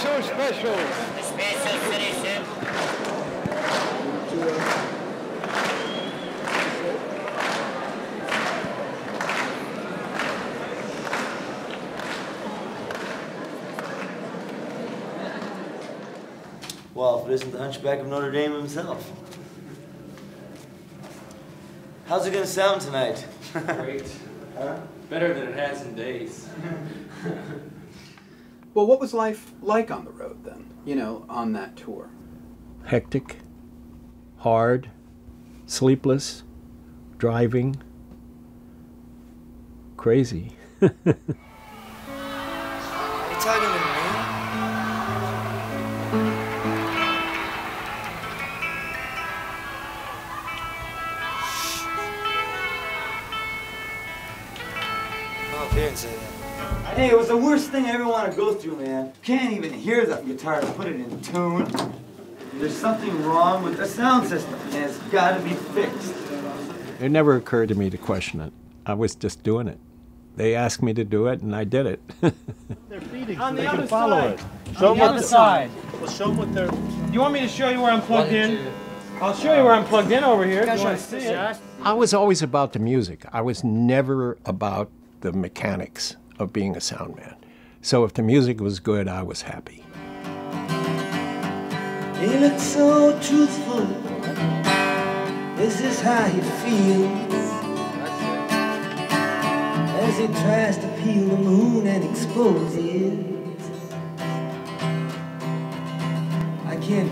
Special. Special citizen. Well, if it isn't the Hunchback of Notre Dame himself. How's it gonna sound tonight? Great. Huh? Better than it has in days. Well, what was life like on the road then, you know, on that tour? Hectic, hard, sleepless, driving, crazy. You talking to me? Didn't say that. Hey, it was the worst thing I ever want to go through, man. Can't even hear the guitar to put it in tune. There's something wrong with the sound system, and it's got to be fixed. It never occurred to me to question it. I was just doing it. They asked me to do it, and I did it. They're feeding, on so the they other can follow side. it. On the other side. Well, show them what they're... You want me to show you where I'm plugged in? I'll show you where I'm plugged in over here if you want to see it. I was always about the music. I was never about the mechanics of being a sound man. So if the music was good, I was happy. He looks so truthful. This is how he feels as he tries to peel the moon and expose it. I can't.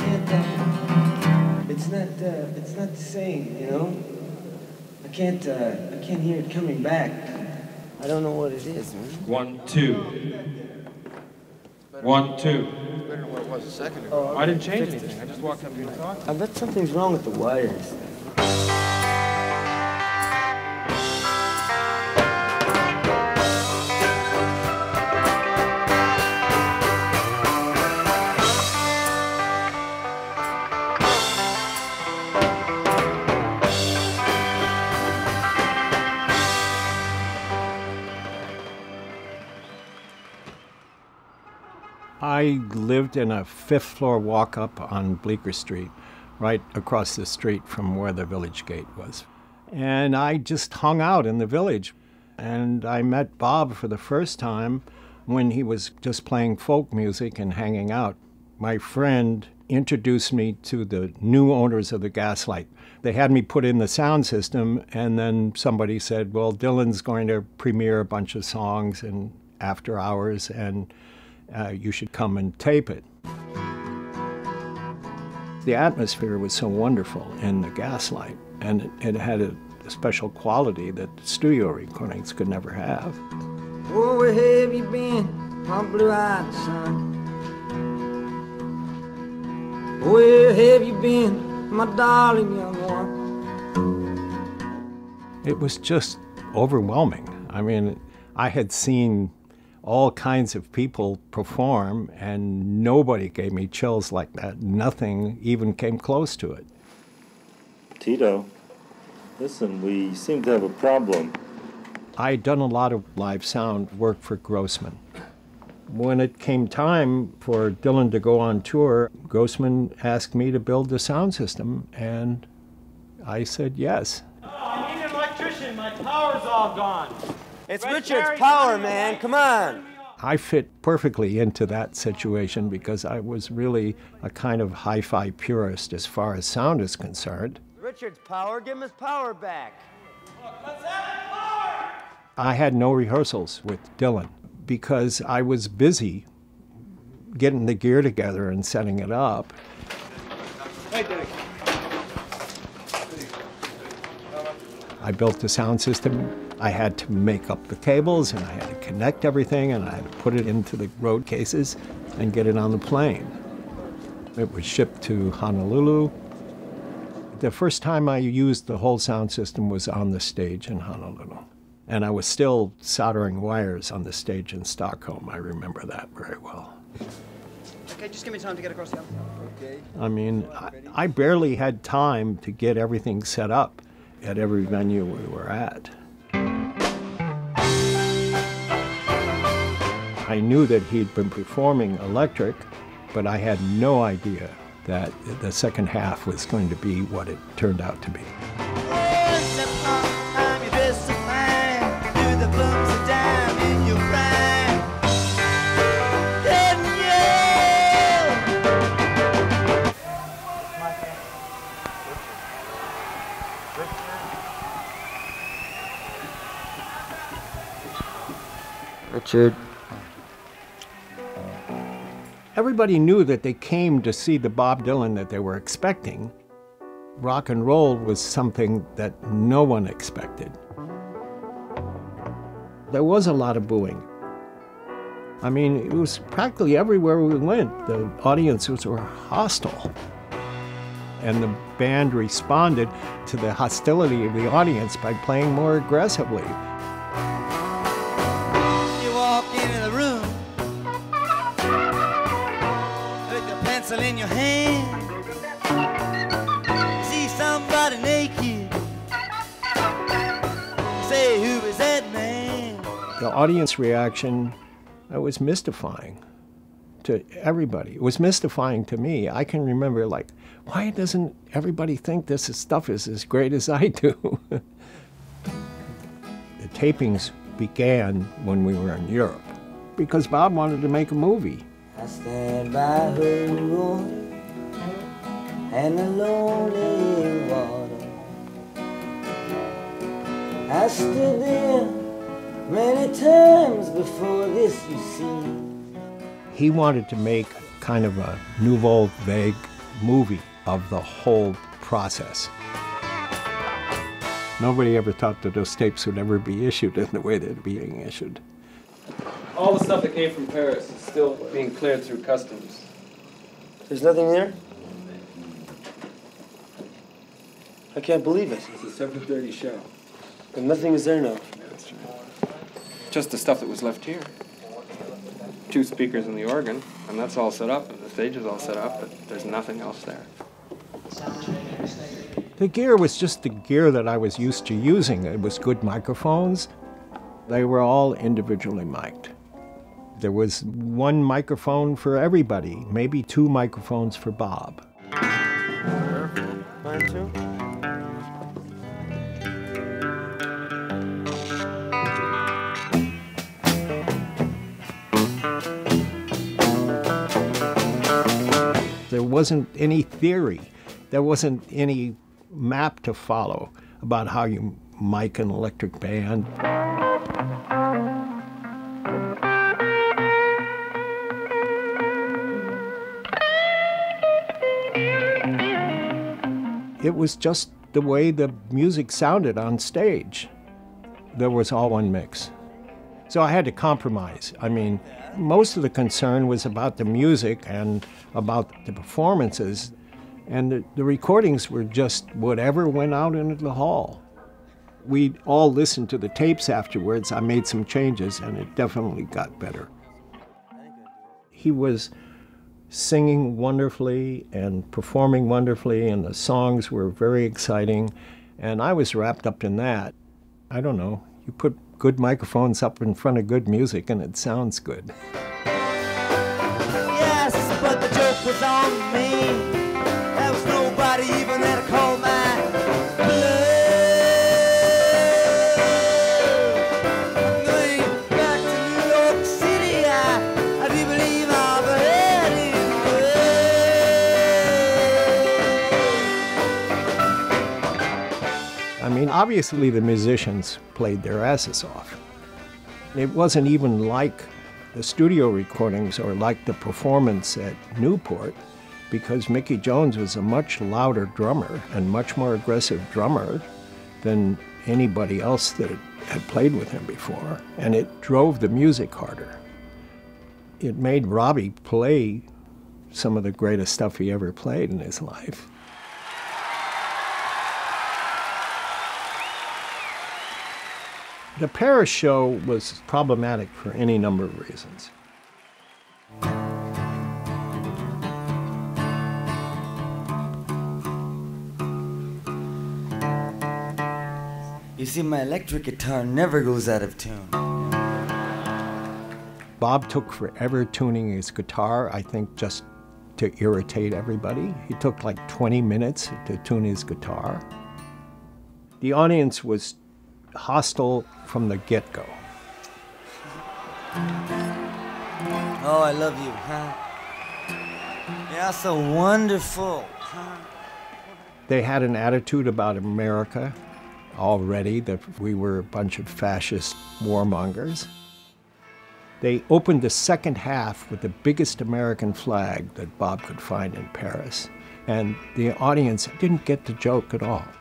It's not the same, you know. I can't hear it coming back. I don't know what it is, man. 1, 2. 1, 2. Better than what it was a second ago. I didn't change anything. I just walked up here and talked. I bet something's wrong with the wires. I lived in a 5th floor walk-up on Bleecker Street, right across the street from where the village gate was. And I just hung out in the village. And I met Bob for the first time when he was just playing folk music and hanging out. My friend introduced me to the new owners of the Gaslight. They had me put in the sound system, and then somebody said, well, Dylan's going to premiere a bunch of songs in after hours, and you should come and tape it. The atmosphere was so wonderful in the Gaslight, and it had a special quality that studio recordings could never have. Oh, where have you been, my blue-eyed son? Where have you been, my darling young one? It was just overwhelming. I mean, I had seen all kinds of people perform, and nobody gave me chills like that. Nothing even came close to it. Tito, listen, we seem to have a problem. I'd done a lot of live sound work for Grossman. When it came time for Dylan to go on tour, Grossman asked me to build the sound system, and I said yes. Oh, I need an electrician. My power's all gone. It's Richard's power, man. Come on. I fit perfectly into that situation because I was really a kind of hi-fi purist as far as sound is concerned. Richard's power. Give him his power back. Look, let's have power! I had no rehearsals with Dylan because I was busy getting the gear together and setting it up. Hey, Dick. I built the sound system. I had to make up the cables, and I had to connect everything, and I had to put it into the road cases and get it on the plane. It was shipped to Honolulu. The first time I used the whole sound system was on the stage in Honolulu. And I was still soldering wires on the stage in Stockholm. I remember that very well. Okay, just give me time to get across the other side. Okay. I mean, I barely had time to get everything set up at every venue we were at. I knew that he'd been performing electric, but I had no idea that the second half was going to be what it turned out to be. Richard. Everybody knew that they came to see the Bob Dylan that they were expecting. Rock and roll was something that no one expected. There was a lot of booing. I mean, it was practically everywhere we went. The audiences were hostile. And the band responded to the hostility of the audience by playing more aggressively. You walk into the room with your pencil in your hand, see somebody naked, say, who is that man? The audience reaction, it was mystifying to everybody. It was mystifying to me. I can remember, like, why doesn't everybody think this stuff is as great as I do? The tapings began when we were in Europe because Bob wanted to make a movie. I stand by her room and the lonely water. I stood there many times before this, you see. He wanted to make kind of a nouveau vague movie of the whole process. Nobody ever thought that those tapes would ever be issued in the way they're being issued. All the stuff that came from Paris is still being cleared through customs. There's nothing there? I can't believe it. It's a 7:30 show. And nothing is there now. That's right. Just the stuff that was left here. 2 speakers and the organ, and that's all set up, and the stage is all set up, but there's nothing else there. The gear was just the gear that I was used to using. It was good microphones. They were all individually mic'd. There was 1 microphone for everybody, maybe 2 microphones for Bob. Mine too? There wasn't any theory. There wasn't any map to follow about how you mic an electric band. It was just the way the music sounded on stage. There was all one mix. So I had to compromise. I mean, most of the concern was about the music and about the performances, and the recordings were just whatever went out into the hall. We all listened to the tapes afterwards. I made some changes, and it definitely got better. He was singing wonderfully and performing wonderfully, and the songs were very exciting, and I was wrapped up in that. I don't know, you put good microphones up in front of good music and it sounds good. Yes, but the joke was on me. There was nobody even there to call my bluff. I'm going back to New York City. I do believe I've had enough. I mean, obviously the musicians played their asses off. It wasn't even like the studio recordings or like the performance at Newport, because Mickey Jones was a much louder drummer and much more aggressive drummer than anybody else that had played with him before, and it drove the music harder. It made Robbie play some of the greatest stuff he ever played in his life. The Paris show was problematic for any number of reasons. You see, my electric guitar never goes out of tune. Bob took forever tuning his guitar, I think just to irritate everybody. He took like 20 minutes to tune his guitar. The audience was hostile from the get-go. Oh, I love you, huh? You're so wonderful, huh? They had an attitude about America already, that we were a bunch of fascist warmongers. They opened the second half with the biggest American flag that Bob could find in Paris, and the audience didn't get the joke at all.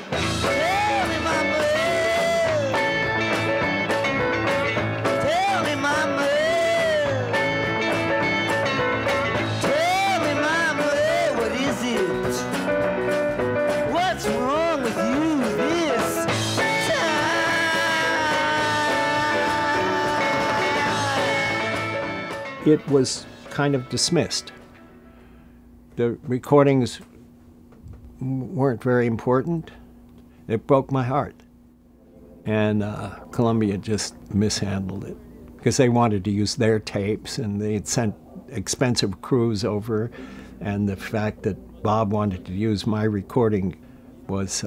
It was kind of dismissed. The recordings weren't very important. It broke my heart. And Columbia just mishandled it because they wanted to use their tapes, and they had sent expensive crews over, and the fact that Bob wanted to use my recording was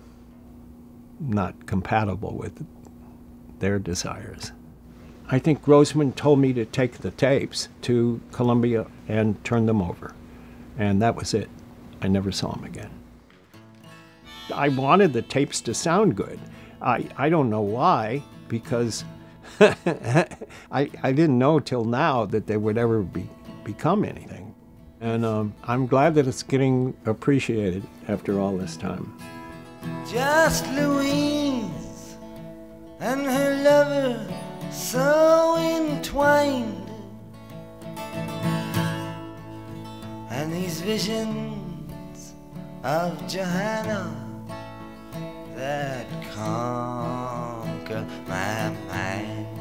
not compatible with their desires. I think Roseman told me to take the tapes to Columbia and turn them over. And that was it. I never saw him again. I wanted the tapes to sound good. I don't know why, because I didn't know till now that they would ever become anything. And I'm glad that it's getting appreciated after all this time. Just Louise and her lover, so entwined, and these visions of Johanna that conquer my mind.